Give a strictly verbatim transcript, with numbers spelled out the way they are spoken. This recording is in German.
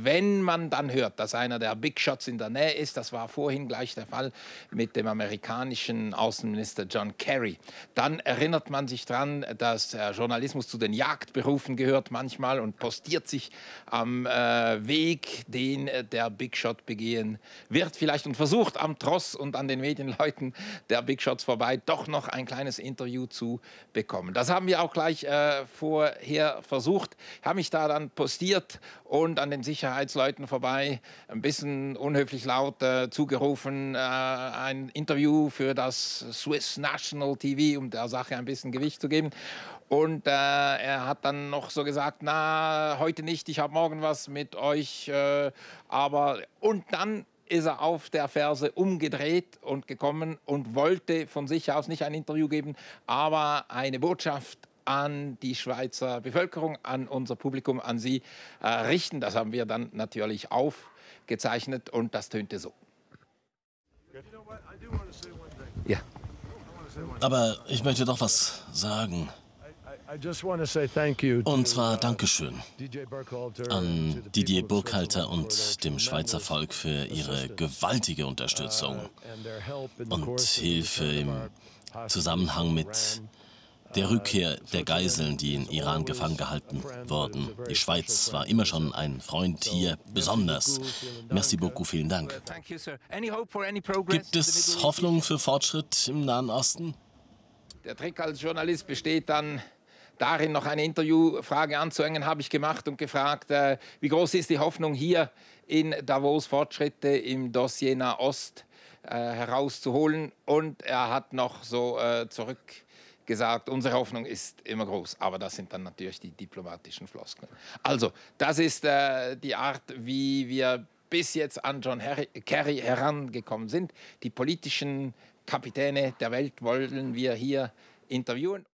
wenn man dann hört, dass einer der Big Shots in der Nähe ist, das war vorhin gleich der Fall mit dem amerikanischen Außenminister John Kerry, dann erinnert man sich daran, dass äh, Journalismus zu den Jagdberufen gehört manchmal und postiert sich am äh, Weg, den äh, der Big Shot begehen wird vielleicht und versucht am Tross und an den Medienleuten der Big Shots vorbei doch noch ein kleines Interview zu bekommen. Das haben wir auch gleich äh, vorher versucht. Ich habe mich da dann postiert und an den Sicherheitsleuten vorbei ein bisschen unhöflich laut äh, zugerufen, äh, ein Interview für das Swiss National T V, um der Sache ein bisschen Gewicht zu geben. Und äh, er hat dann noch so gesagt, na, heute nicht, ich habe morgen was mit euch. Äh, aber und dann ist er auf der Ferse umgedreht und gekommen und wollte von sich aus nicht ein Interview geben, aber eine Botschaft an die Schweizer Bevölkerung, an unser Publikum, an Sie äh, richten. Das haben wir dann natürlich aufgezeichnet und das tönte so. Ja. Aber ich möchte doch was sagen. Und zwar Dankeschön an Didier Burkhalter und dem Schweizer Volk für ihre gewaltige Unterstützung und Hilfe im Zusammenhang mit der Rückkehr der Geiseln, die in Iran gefangen gehalten wurden. Die Schweiz war immer schon ein Freund hier, besonders. Merci beaucoup, vielen Dank. Gibt es Hoffnung für Fortschritt im Nahen Osten? Der Trick als Journalist besteht dann darin, noch eine Interviewfrage anzuhängen, habe ich gemacht und gefragt, äh, wie groß ist die Hoffnung hier in Davos, Fortschritte im Dossier Nahost äh, herauszuholen. Und er hat noch so äh, zurückgesagt, unsere Hoffnung ist immer groß. Aber das sind dann natürlich die diplomatischen Floskeln. Also, das ist äh, die Art, wie wir bis jetzt an John Harry, Kerry herangekommen sind. Die politischen Kapitäne der Welt wollen wir hier interviewen.